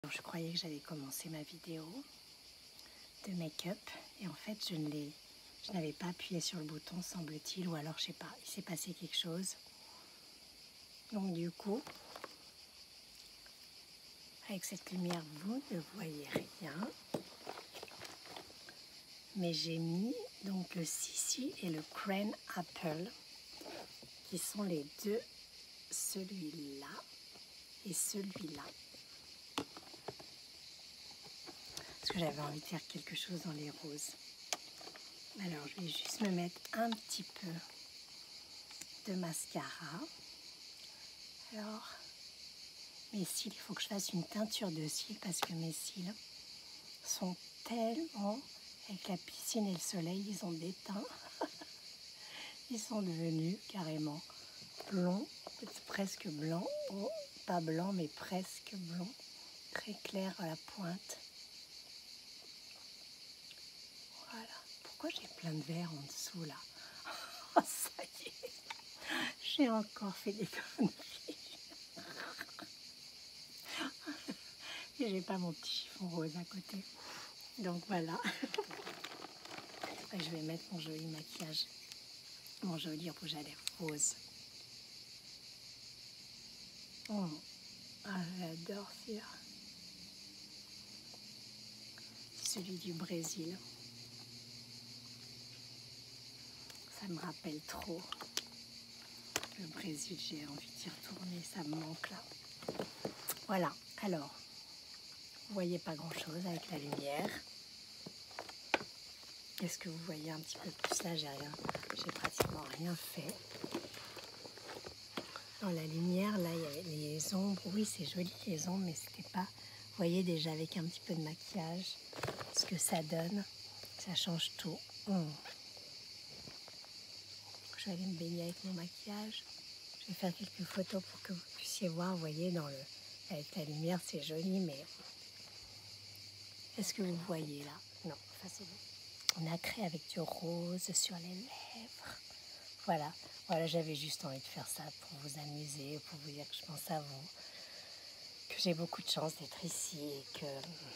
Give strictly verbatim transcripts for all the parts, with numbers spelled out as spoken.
Je croyais que j'allais commencer ma vidéo de make-up et en fait je ne l'ai, je n'avais pas appuyé sur le bouton, semble-t-il, ou alors je sais pas, il s'est passé quelque chose. Donc du coup, avec cette lumière, vous ne voyez rien. Mais j'ai mis donc le Sissi et le Crane Apple, qui sont les deux, celui-là et celui-là. Parce que j'avais envie de faire quelque chose dans les roses. Alors je vais juste me mettre un petit peu de mascara. Alors, mes cils, il faut que je fasse une teinture de cils parce que mes cils sont tellement, avec la piscine et le soleil, ils ont déteint. Ils sont devenus carrément blonds, presque blancs. Oh, pas blanc, mais presque blond. Très clair à la pointe. Voilà. Pourquoi j'ai plein de verre en dessous là? Oh, ça y est. J'ai encore fait des conneries. Et j'ai pas mon petit chiffon rose à côté. Donc voilà. Je vais mettre mon joli maquillage. Mon joli rouge à lèvres rose. Oh, ah, j'adore celui-là. Celui du Brésil. Ça me rappelle trop le Brésil. J'ai envie d'y retourner. Ça me manque là. Voilà. Alors, vous voyez pas grand-chose avec la lumière. Est-ce que vous voyez un petit peu plus là? J'ai rien. J'ai pratiquement rien fait. Dans la lumière, là, il y avait les ombres. Oui, c'est joli les ombres, mais c'était pas... Vous voyez déjà avec un petit peu de maquillage ce que ça donne. Ça change tout. Mmh. Je vais aller me baigner avec mon maquillage. Je vais faire quelques photos pour que vous puissiez voir. Vous voyez, dans le... avec la lumière, c'est joli, mais... Est-ce que vous voyez là? Non, enfin c'est bon. Nacré avec du rose sur les lèvres. Voilà, voilà, j'avais juste envie de faire ça pour vous amuser, pour vous dire que je pense à vous, que j'ai beaucoup de chance d'être ici et que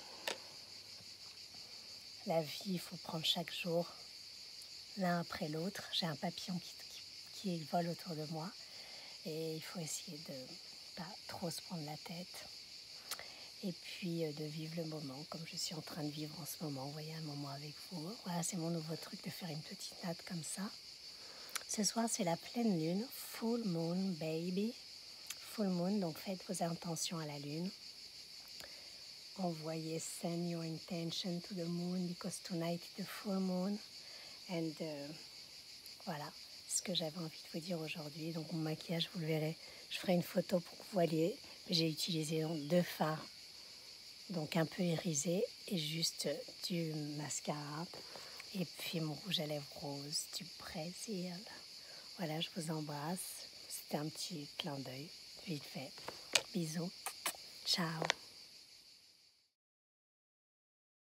la vie, il faut prendre chaque jour l'un après l'autre. J'ai un papillon qui, qui, qui vole autour de moi et il faut essayer de pas trop se prendre la tête et puis de vivre le moment comme je suis en train de vivre en ce moment. Vous voyez, un moment avec vous. Voilà, c'est mon nouveau truc de faire une petite note comme ça. Ce soir, c'est la pleine lune, full moon, baby. Full moon, donc faites vos intentions à la lune. Envoyez, send your intention to the moon because tonight is the full moon. And uh, voilà, c'est ce que j'avais envie de vous dire aujourd'hui. Donc mon maquillage, vous le verrez, je ferai une photo pour que vous voyez. J'ai utilisé donc deux fards, donc un peu irisé et juste du mascara. Et puis mon rouge à lèvres rose du Brésil. Voilà, je vous embrasse. C'était un petit clin d'œil, vite fait. Bisous. Ciao.